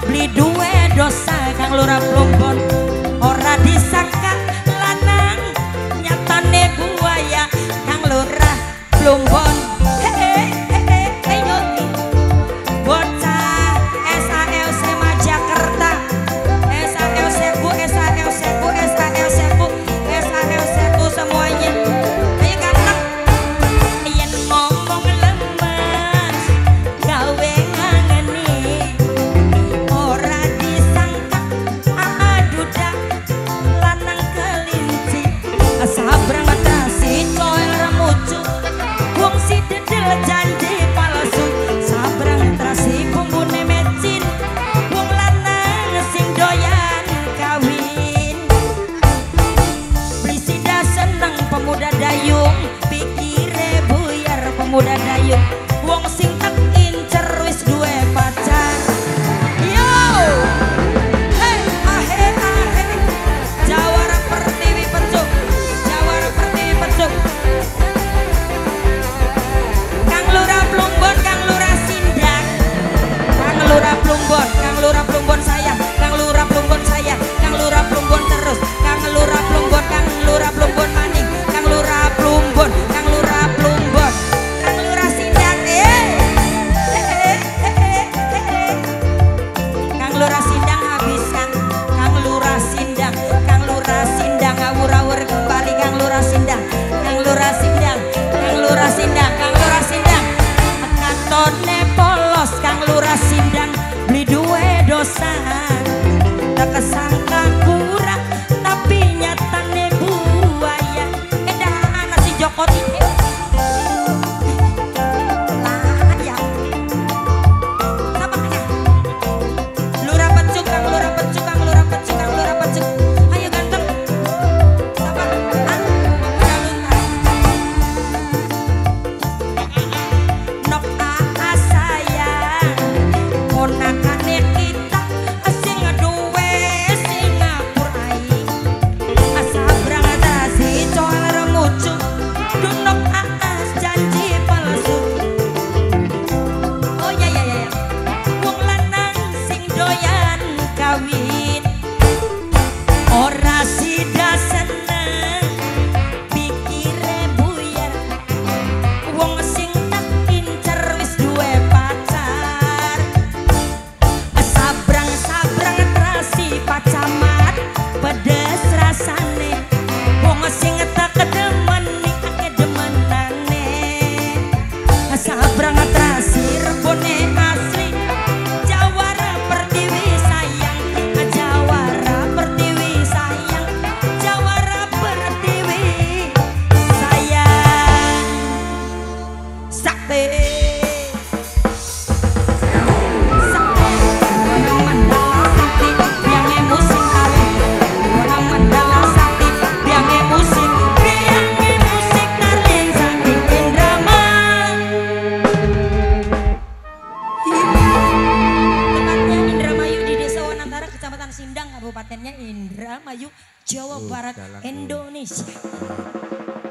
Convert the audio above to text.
beli duwe dosa Kang Lurah Plumbon ora disangka lanang nyatane buaya Kang Lurah Plumbon. Pemuda dayung wong sing tak incer wis duwe pacar. Yo hey ahe ahe Jawara Pertiwi Pecuk, Jawara Pertiwi Pecuk. Kang Lurah Plumbon, Kang Lurah Sindang, Kang Lurah Plumbon, Kang Lurah Plumbon saya, Kang Lurah Plumbon saya, Kang Lurah Plumbon terus, Kang Lurah Plumbon, Kang Lurah Plumbon maning, Kang Lurah Plumbon, Kang Lurah Plumbon. Lurah Sindang habiskan, Kang Lurah Sindang, Kang Lurah Sindang ngawur-awur kembali Kang Lurah Sindang, Kang Lurah Sindang, Kang Lurah Sindang, Kang Lurah Sindang. Katone polos Kang Lurah Sindang beli duwe dosa, tak kesangka kurang tapi nyatane buaya. Edahan si Joko Tinggi. Ora sida seneng pikire buyar wong sing tak incer wis duwe pacar. Sabrang-sabrang terasi pacamat pedes rasane wong sing tak kedemeni akeh demenane. Sabrang terasi rebone asli Jawara Pertiwi sayang, Jawara Pertiwi sayang, Jawara Pertiwi sayang. Sakti sakti orang mandala sakti biang musik kali, orang mandala sakti biang musik darling sakti Indramayu. Tempatnya Indramayu di Desa Wanantara, Kecamatan Sindang, Kabupatennya Indramayu, Jawa Barat, Indonesia.